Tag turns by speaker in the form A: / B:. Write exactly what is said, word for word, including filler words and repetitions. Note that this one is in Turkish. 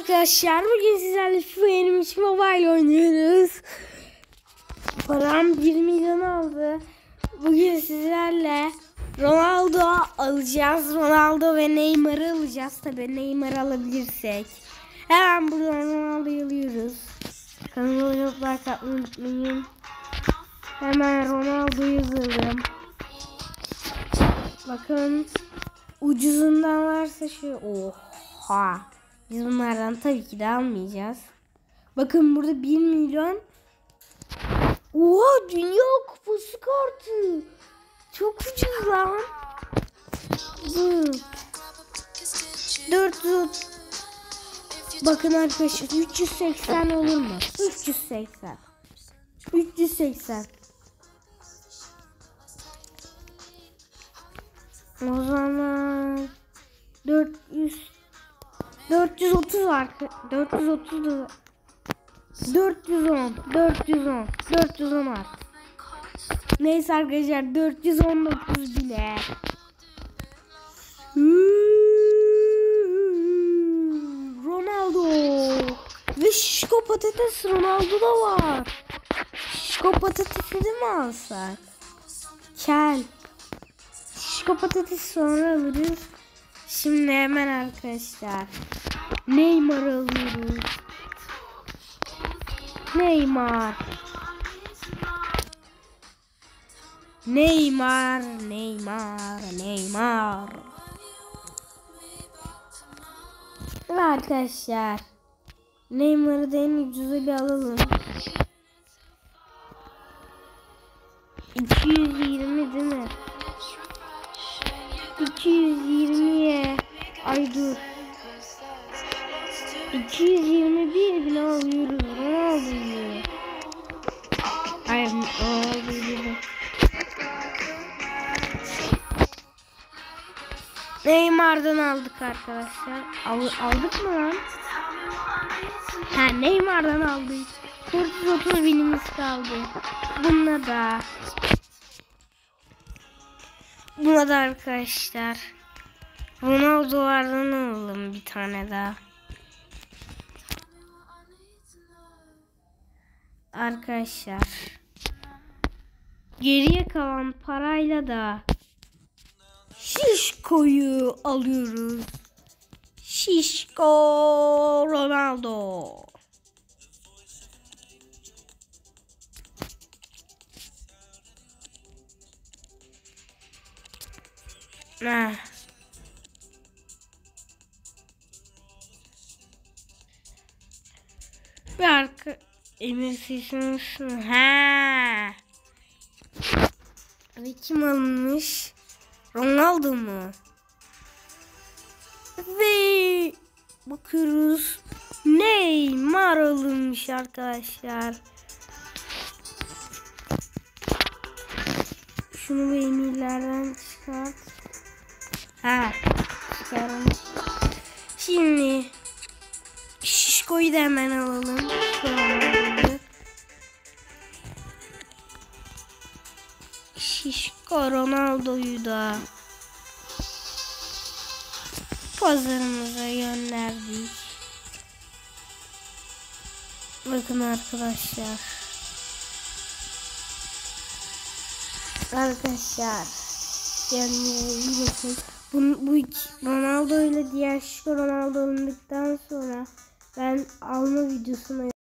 A: Arkadaşlar bugün sizlerle FIFA yirmi üç Mobile oynuyoruz. Param bir milyon aldı. Bugün sizlerle Ronaldo alacağız. Ronaldo ve Neymar'ı alacağız. Tabii Neymar'ı alabilirsek. Hemen buradan Ronaldo'yu alıyoruz. Kanalıma like atmayı unutmayın. Hemen Ronaldo'yu yazalım. Bakın ucuzundan varsa şu. Oha. Biz bunlardan tabii ki de almayacağız. Bakın burada bir milyon. Oha, Dünya Kupası kartı. Çok ucuz lan. dört yüz. Bakın arkadaşlar üç yüz seksen olur mu? üç yüz seksen. üç yüz seksen. O zaman dört yüz dört yüz otuz var. dört yüz otuz da dört yüz on dört yüz on dört yüz on var. Neyse arkadaşlar dört yüz on dokuz bile. Ronaldo ve şişko patates Ronaldo da var. Şişko patatesi de mi alsak? Kel. Şişko patatesi sonra alırız. Şimdi hemen arkadaşlar Neymar alıyoruz. Neymar. Neymar, Neymar, Neymar. Ve arkadaşlar Neymar'ı da en ucuza bir alalım. iki yüz yirmi değil mi? iki yüz yirmiye ay dur. iki yüz yirmi bir bile alıyoruz. Ronaldo'yu. Hayır, Ronaldo'yu. Neymar'dan aldık arkadaşlar. Al, aldık mı lan? Ha, Neymar'dan aldık. dört yüz otuz binimiz kaldı. Bununla da. Buna da arkadaşlar Ronaldo'lardan alalım bir tane daha. Arkadaşlar geriye kalan parayla da Şişko'yu alıyoruz. Şişko Ronaldo. Ha. Bir arka Emir Sis'in ha. Ve kim almış? Ronaldo mu? Ve bakıyoruz Neymar alınmış arkadaşlar. Şunu bir Emirlerden çıkart. Ha, çıkaralım. Şimdi Şişko'yu da hemen alalım. Şişko Ronaldo'yu da pazarımıza gönderdik. Bakın arkadaşlar. Arkadaşlar kendine iyi bakın. Bu, bu Ronaldo ile diğer Şişko Ronaldo alındıktan sonra ben alma videosuna